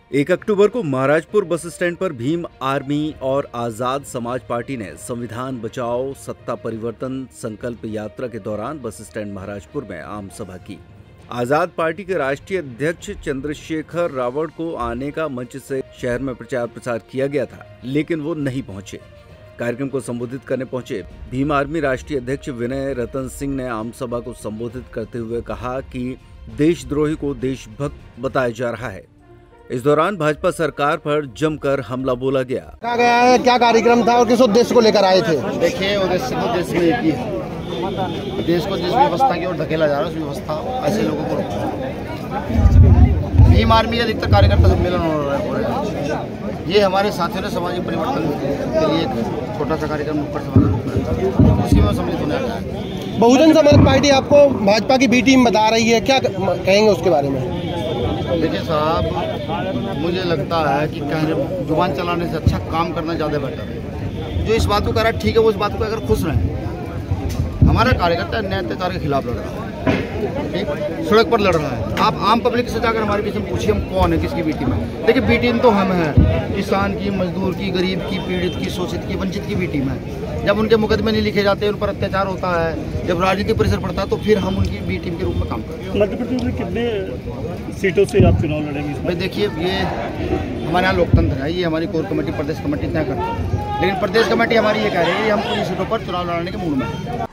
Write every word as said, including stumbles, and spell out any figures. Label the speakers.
Speaker 1: एक अक्टूबर को Maharajpur bus stand पर भीम आर्मी और आजाद समाज पार्टी ने संविधान बचाओ सत्ता परिवर्तन संकल्प यात्रा के दौरान बस स्टैंड महाराजपुर में आम सभा की। आजाद पार्टी के राष्ट्रीय अध्यक्ष चंद्रशेखर रावण को आने का मंच से शहर में प्रचार प्रसार किया गया था, लेकिन वो नहीं पहुंचे। कार्यक्रम को संबोधित करने पहुंचे भीम आर्मी राष्ट्रीय अध्यक्ष विनय रतन सिंह ने आम सभा को संबोधित करते हुए कहा कि देशद्रोही को देशभक्त बताया जा रहा है। इस दौरान भाजपा सरकार पर जमकर हमला बोला गया।
Speaker 2: कहा गया है क्या कार्यक्रम था और किस उद्देश्य को लेकर आए थे?
Speaker 3: देखिए, उद्देश्य को देश में एक ही है, देश को जिस व्यवस्था की ओर धकेला जा रहा है उस व्यवस्था ऐसे लोगों को रोकना। भीम आर्मी अधिकतर कार्यकर्ता सम्मेलन हो रहा है, ये हमारे साथियों ने सामाजिक परिवर्तन के लिए एक छोटा सा कार्यक्रम ऊपर समाज उसी में सम्मिलित होने आया है।
Speaker 2: बहुजन समाज पार्टी आपको भाजपा की बी टीम बता रही है, क्या कहेंगे उसके बारे में?
Speaker 3: देखिए साहब, मुझे लगता है कि कहने जुबान चलाने से अच्छा काम करना ज़्यादा बेटर है। जो इस बात को कह रहा है ठीक है, वो इस बात को अगर खुश रहें। हमारा कार्यकर्ता अन्याय अत्याचार के खिलाफ लड़ रहा है, ठीक, सड़क पर लड़ रहा है। आप आम पब्लिक से जाकर हमारे बीच में पूछिए हम कौन है, किसकी बी टीम है। देखिए, बी टीम तो हम हैं, किसान की, मजदूर की, गरीब की, पीड़ित की, शोषित की, वंचित की बी टीम है। जब उनके मुकदमे नहीं लिखे जाते, उन पर अत्याचार होता है, जब राजनीतिक प्रेशर पड़ता है, तो फिर हम उनकी बी टीम के रूप में काम करते हैं।
Speaker 4: मध्य प्रदेश में कितने सीटों से आप चुनाव लड़ेंगे?
Speaker 3: भाई देखिए, ये हमारे यहाँ लोकतंत्र है, ये हमारी कोर कमेटी, प्रदेश कमेटी तय करती है, लेकिन प्रदेश कमेटी हमारी ये कह रही है हम पूरी सीटों पर चुनाव लड़ने के मूड में है।